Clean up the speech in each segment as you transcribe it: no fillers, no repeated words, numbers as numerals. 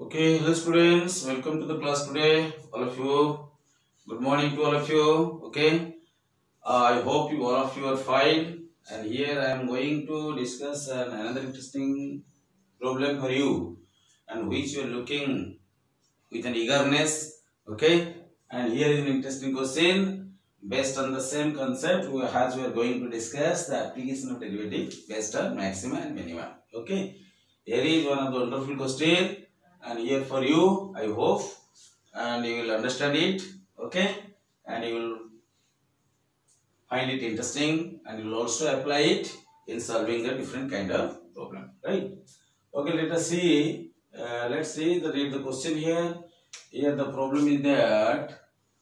Okay, hello students, welcome to the class today, all of you. Good morning to all of you. Okay, I hope all of you are fine. And here I am going to discuss another interesting problem for you, and which you are looking with an eagerness. Okay, and here is an interesting question based on the same concept as we are going to discuss the application of derivative based on maxima and minima. Okay, here is one of the wonderful question, and here for you I hope, and you will understand it. Okay, and you will find it interesting, and you will also apply it in solving a different kind of problem, right? Okay, let us see. Let's see read the question here. Here the problem is that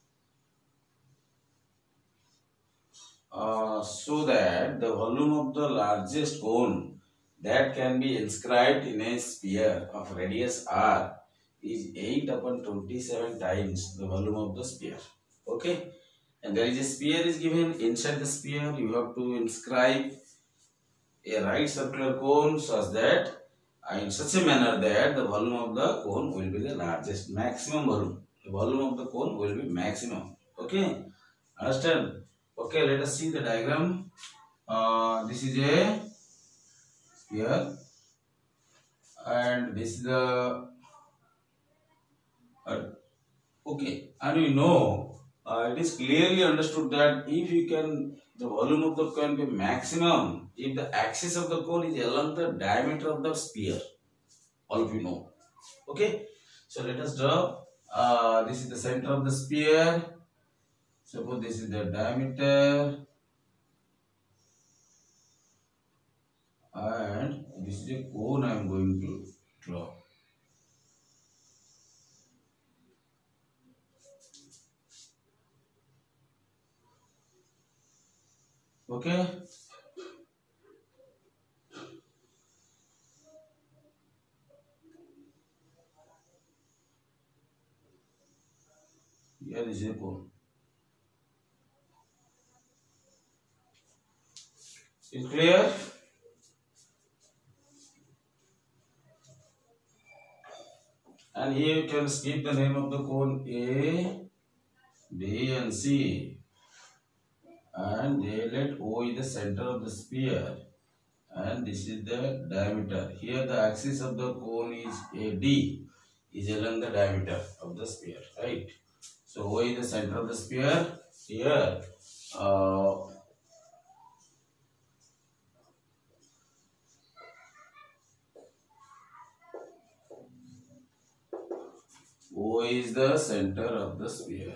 so that the volume of the largest cone that can be inscribed in a sphere of radius r is 8 upon 27 times the volume of the sphere. Okay, and there is a sphere is given. Inside the sphere you have to inscribe a right circular cone such that in such a manner that the volume of the cone will be the largest, maximum volume. The volume of the cone will be maximum. Okay, understand? Okay, let us see the diagram. This is a sphere, and this is the okay, and we know it is clearly understood that if you can, the volume of the cone be maximum if the axis of the cone is along the diameter of the sphere. All of you know. Okay, so let us draw. This is the center of the sphere. Suppose this is the diameter, and this is a cone I am going to draw. Okay, here is a cone. Is clear? And here you can skip the name of the cone A, B and C, and they let O is the center of the sphere, and this is the diameter. Here the axis of the cone is AD, is along the diameter of the sphere, right? So O is the center of the sphere. Here O is the center of the sphere.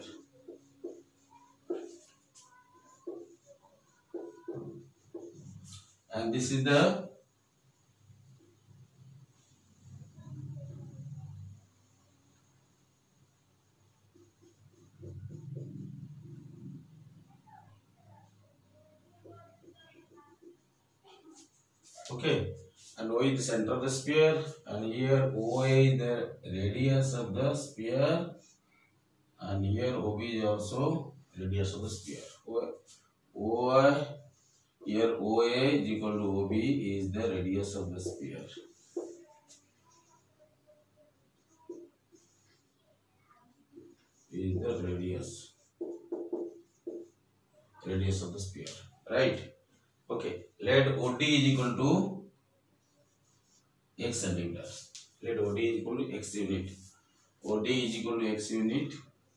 And this is the okay, and O is the center of the sphere, and here OA is the radius of the sphere, and here OB is also radius of the sphere. OI, here OA is equal to OB is the radius of the sphere. Is the radius of the sphere, right? Okay, let OD is equal to x centimeter. Let OD is equal to x unit. OD is equal to x unit.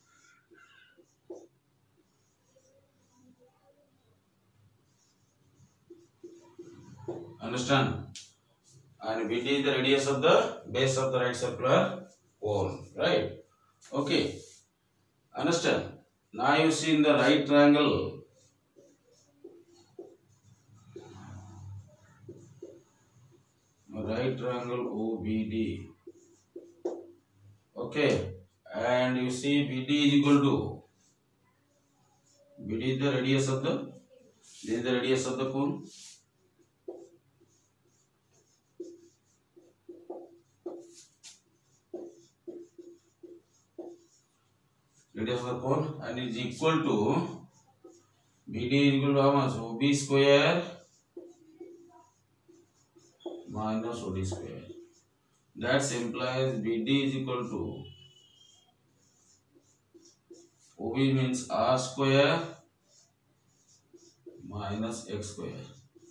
Understand? And BD is the radius of the base of the right circular cone, right? Okay, understand? Now you see in the right triangle. Right triangle OBD. Okay, and you see BD is equal to BD is the radius of the, this is the radius of the cone. Radius of the cone, and is equal to BD is equal to how much? OB square minus OD square. that implies BD is equal to OB means R square minus X square.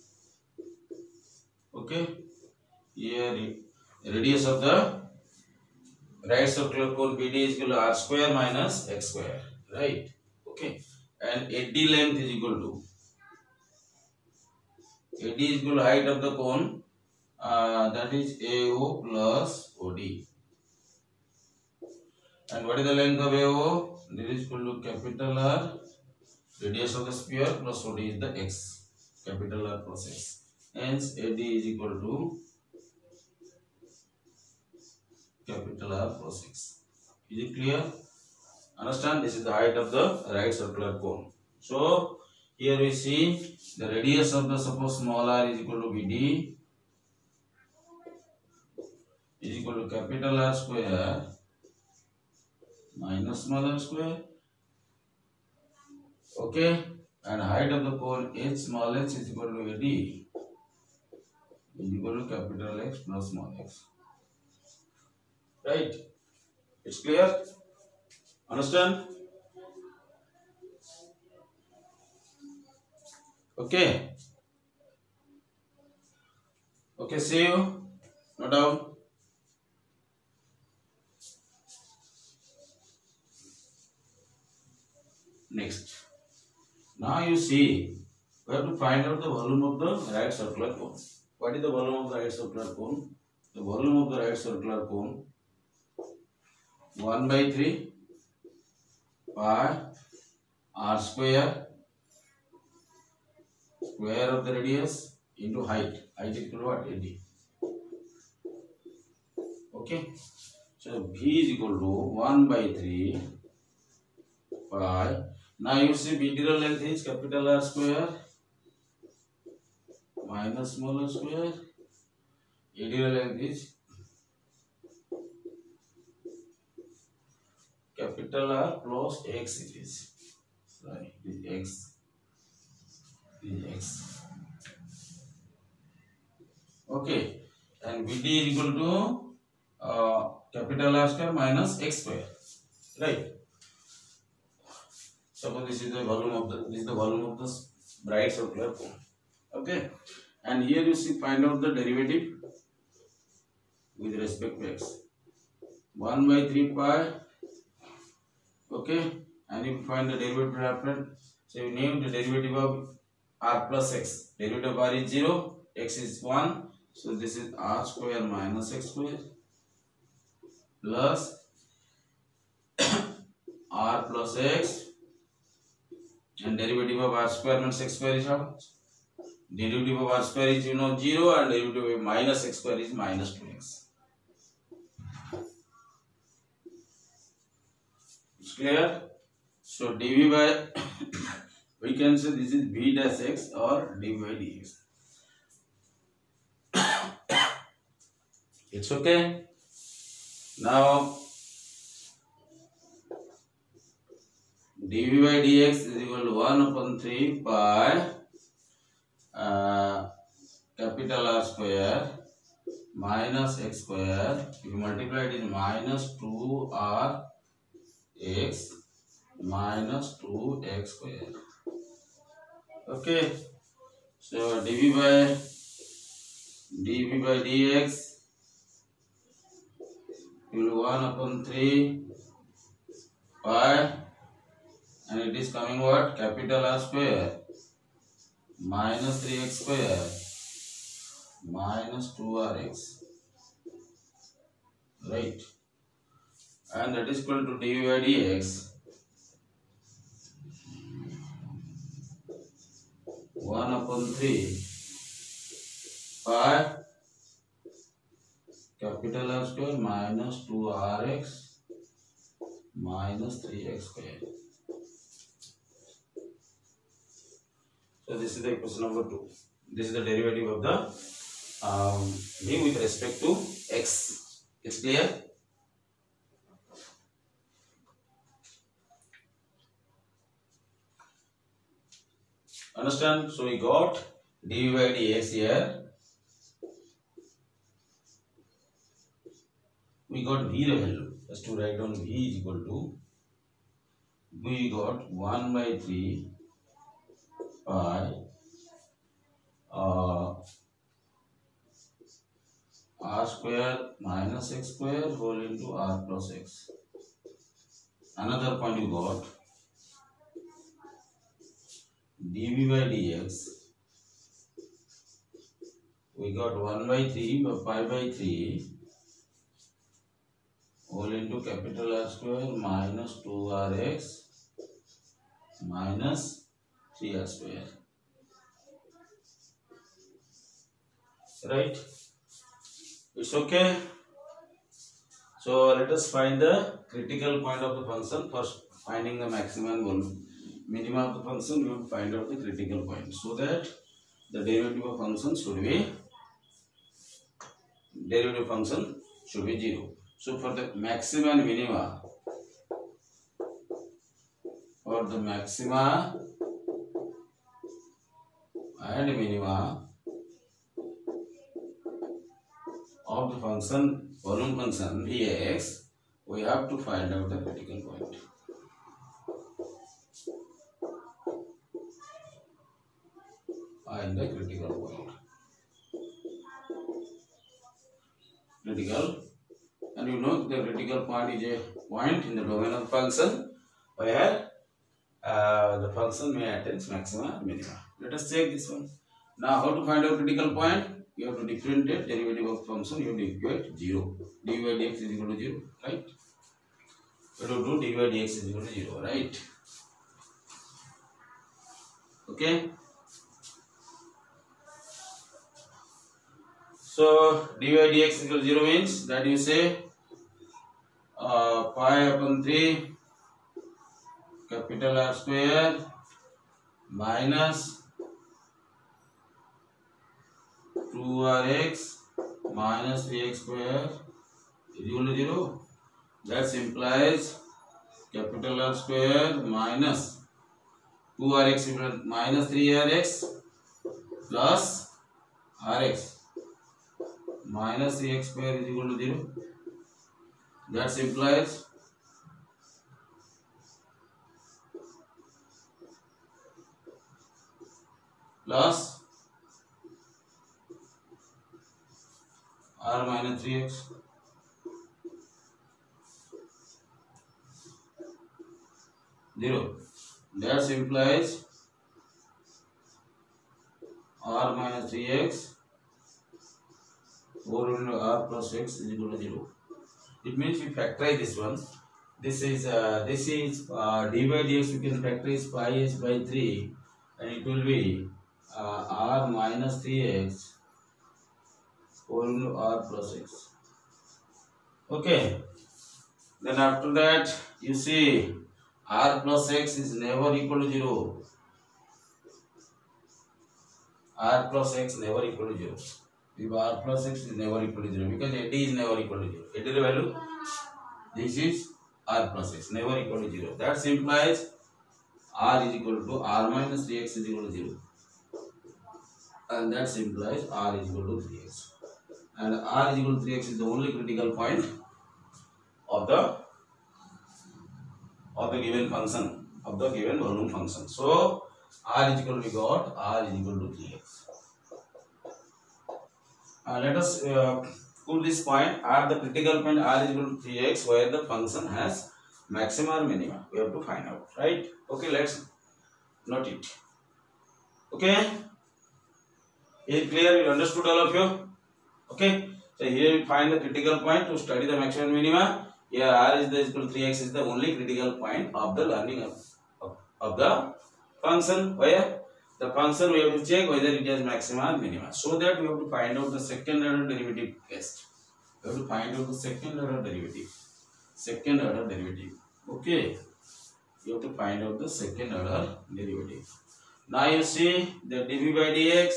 Okay, here radius of the right circular cone BD is equal to R square minus X square, right? Okay, and AD length is equal to AD is equal to height of the cone, that is AO plus OD. And what is the length of AO? This is equal to capital R, radius of the sphere, plus OD is the X, capital R plus X. Hence AD is equal to capital R plus X. Is it clear? Understand? This is the height of the right circular cone. So here we see the radius of the, suppose small r is equal to BD is equal to capital R square minus small r square. Okay, and height of the cone h small h is equal to AD is equal to capital X plus small x. Right? It's clear? Understand? Okay. Okay, see you. No doubt. Next. Now you see, we have to find out the volume of the right circular cone. What is the volume of the right circular cone? The volume of the right circular cone 1 by 3 pi r square of the radius into height. Height is equal to what? AD. Okay. So V is equal to 1 by 3 pi. Now you see BD length is capital R square minus small r square. AD length is capital R plus X. It is. Sorry, it is X. It is X. Okay, and BD is equal to capital R square minus X square. Right. Suppose this is the volume of the right circular cone. Okay, and here you see, find out the derivative with respect to x. 1 by 3 pi. Okay, and you find the derivative after. So you name the derivative of r plus x. Derivative of r is 0, x is 1. So this is r square minus x square plus r plus x, and derivative of r square minus x square is how? Derivative of r square is 0, and derivative of minus x square is minus 2x. It's clear? So dv by we can say this is v dash x or dv by dx. It's okay. Now dv by dx is equal to 1 upon 3 pi capital R square minus x square. If you multiply it is minus 2r x minus 2x square. Okay, so dv by dx will 1 upon 3 pi, and it is coming what? Capital R square minus 3x square minus 2rx. Right, and that is equal to dv by dx 1 upon 3 pi capital R square minus 2rx minus 3x square. So this is the equation number 2. This is the derivative of the v with respect to x. It's clear? Understand? So we got dv by dx here we got v value. Just to write down v is equal to, we got 1 by 3 pi r square minus x square whole into r plus x. Another point you got dv by dx, we got 1 by 3 pi by 3 whole into capital R square minus 2rx minus 3r square. Right? It's okay. So let us find the critical point of the function. First, finding the maximum and minimum of the function, we will find out the critical point, so that the derivative of function should be 0. So for the maxima and minima, of the function, volume function Vx, we have to find out the critical point. Find the critical point. And you know the critical point is a point in the domain of the function where the function may attain maxima and minima. Let us check this one. Now, how to find out critical point? You have to differentiate derivative of function. You have to equate 0. dv by dx is equal to 0, right? You have to do dv by dx is equal to 0, right? Okay. So dv by dx is equal to 0 means that you say pi upon 3 capital R square minus 2rx minus 3x square is equal to 0. That implies capital R square minus 2rx minus 3rx plus rx minus 3x square is equal to 0. That implies plus r minus 3x zero. That implies r minus 3x whole into r plus x is equal to 0. It means we factorize this one. This is d by dx. We can factorize pi s by 3, and it will be r minus 3x whole into r plus x. Okay. Then after that, you see r plus x is never equal to 0. R plus x never equal to 0. If r plus x is never equal to 0, because AD is never equal to 0. AD the value, this is r plus x, never equal to 0. That implies r is equal to r minus 3x is equal to 0. And that implies r is equal to 3x. And r is equal to 3x is the only critical point of the given function, of the given volume function. So r is equal to, we got r is equal to 3x. Let us put this point r, the critical point r is equal to 3x, where the function has maxima or minima. We have to find out, right? Okay, let's note it. Okay, is it clear? You understood, all of you? Okay, so here we find the critical point to study the maximum and minima. Here r is equal to 3x is the only critical point of the learning of the function, where the function we have to check whether it has maxima or minima. So that we have to find out the second order derivative test. We have to find out the second order derivative. Second order derivative. Okay, you have to find out the second order derivative. Now you see the dv by dx.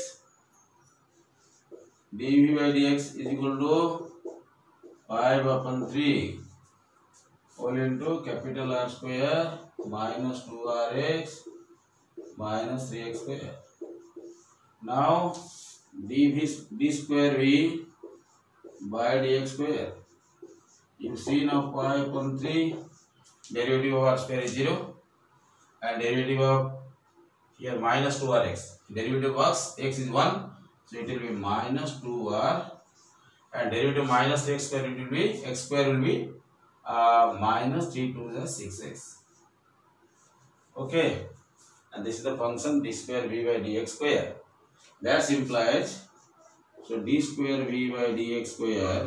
dv by dx is equal to 5 upon 3 whole into capital R square minus 2rx minus 3x square. Now d square v by dx square You see now pi upon 3, derivative of r square is 0 and derivative of here minus 2rx. Derivative of x is 1, so it will be minus 2r, and derivative of minus x square, it will be x square will be minus 3 to the 6x. Okay, and this is the function d square v by dx square. That implies, so d square v by dx square.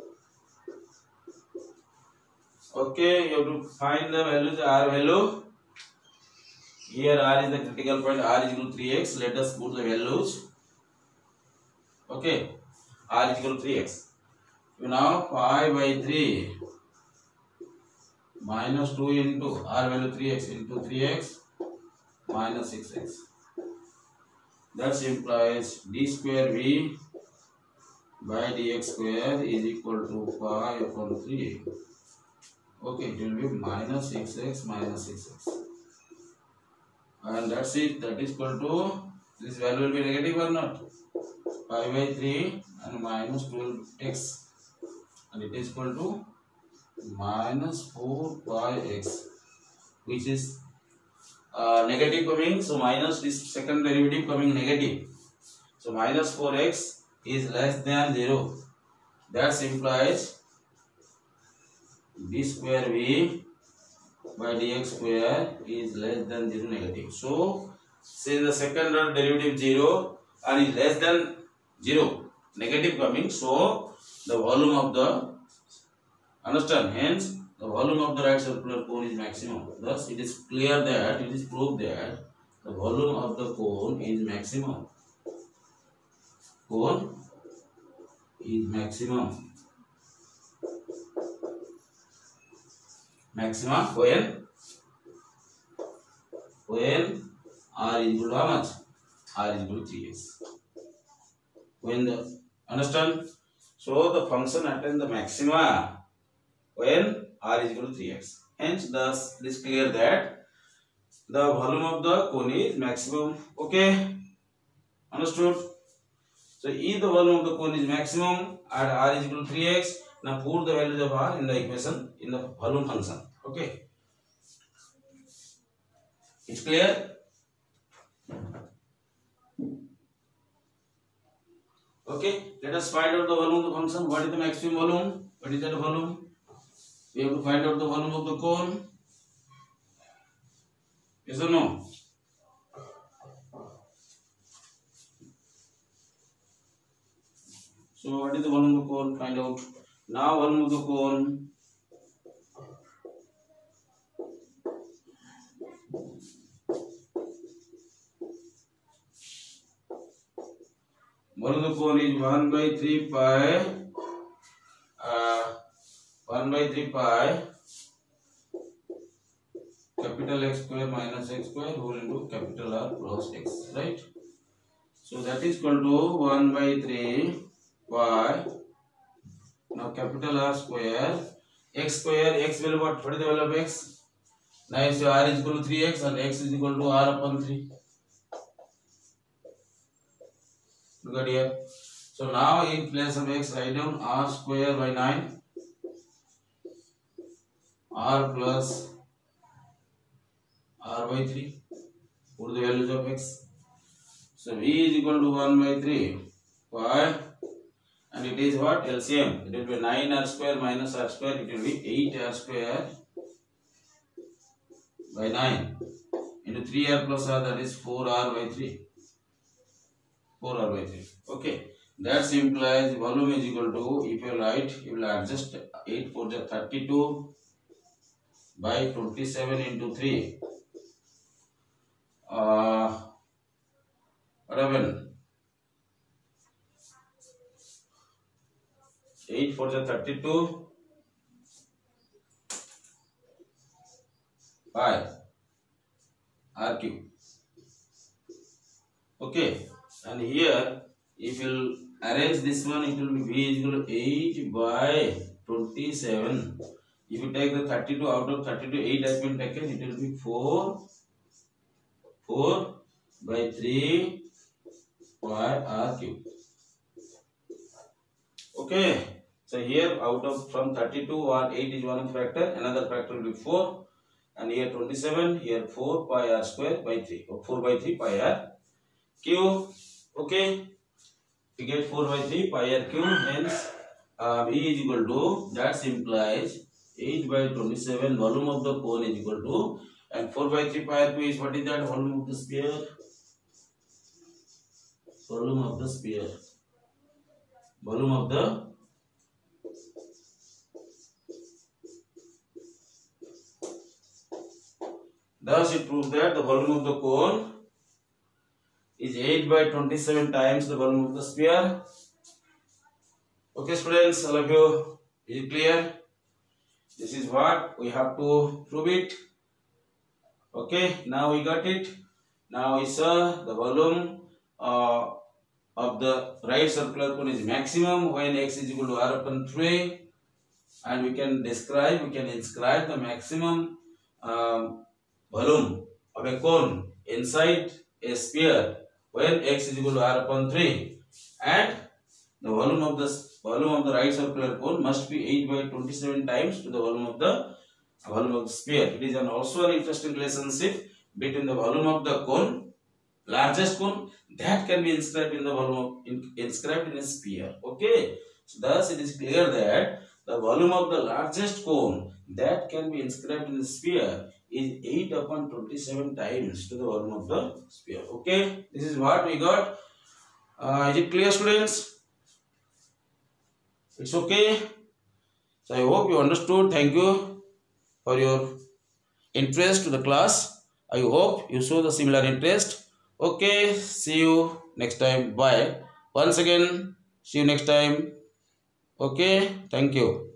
Okay, you have to find the values, r value. Here r is the critical point, r is equal to 3x. Let us put the values. Okay, r is equal to 3x. Now pi by 3 minus 2 into r value 3x into 3x minus 6x. That implies d square v by dx square is equal to pi upon 3. Okay, it will be minus 6x minus 6x. And that's it. That is equal to, this value will be negative or not? Pi by 3 and minus 12x. And it is equal to minus 4 pi x, which is negative coming, so minus this second derivative coming negative, so minus 4x is less than 0. That implies d square v by dx square is less than 0 negative. So since the second derivative 0 and is less than 0 negative coming, so the volume of the, understand, hence the volume of the right circular cone is maximum. Thus it is clear that, it is proved that the volume of the cone is maximum. Cone is maximum. Maximum when r is equal to how much? R is equal to 3x. When the, understand? So the function attains the maxima when r is equal to 3x. Hence, thus it is clear that the volume of the cone is maximum. Okay, understood? So if the volume of the cone is maximum and r is equal to 3x, now put the values of r in the equation in the volume function. Okay, it's clear? Okay, let us find out the volume of the function. What is the maximum volume? What is that volume? We have to find out the volume of the cone. Yes or no? So what is the volume of the cone? Find out. Now volume of the cone. Volume of the cone is 1 by 3 pi 1 by 3 pi capital X square minus X square whole into capital R plus X, right? So that is equal to 1 by 3 pi, now capital R square, X square, X value what is the value of X? Now you see R is equal to 3X and X is equal to R upon 3. Look at here. So now in place of X write down R square by 9, R plus R by 3, put the values of X. So V is equal to 1 by 3 pi, and it is what? LCM. It will be 9R square minus R square, it will be 8R square by 9 into 3R plus R, that is 4R by 3. 4R by 3. Okay. That implies volume is equal to, if you write, you will adjust 8 for the 32 by 27 into 3. What happened? 8 for the 32 pi r cube. Okay, and here if you arrange this one, it will be v is equal to 8 by 27. If you take the 32 out of 32, 8 has been taken, it will be 4 by 3 pi r cube. Okay, So here out of from 32 or 8 is one factor, another factor will be 4, and here 27, here 4 pi r square by 3, or 4 by 3 pi r cube. Okay, we get 4 by 3 pi r cube, hence V is equal to, that implies 8 by 27 volume of the cone is equal to, and 4 by 3 pi r cube is what is that? Volume of the sphere. Volume of the sphere. Volume of the thus it proves that the volume of the cone is 8 by 27 times the volume of the sphere. Okay students, all of you, is it clear? This is what we have to prove it. Okay, now we got it. Now we saw the volume of the right circular cone is maximum when x is equal to r upon 3, and we can inscribe the maximum volume of a cone inside a sphere when x is equal to r upon 3, and the volume of the right circular cone must be 8 by 27 times to the volume of the sphere. It is also an interesting relationship between the volume of the cone, largest cone, that can be inscribed in the volume inscribed in a sphere. Okay, so thus it is clear that the volume of the largest cone that can be inscribed in the sphere is 8 upon 27 times to the volume of the sphere. Okay, this is what we got. Is it clear, students? It's okay. So I hope you understood. Thank you for your interest to the class. I hope you show the similar interest. Okay, see you next time. Bye. Once again, see you next time. Okay, thank you.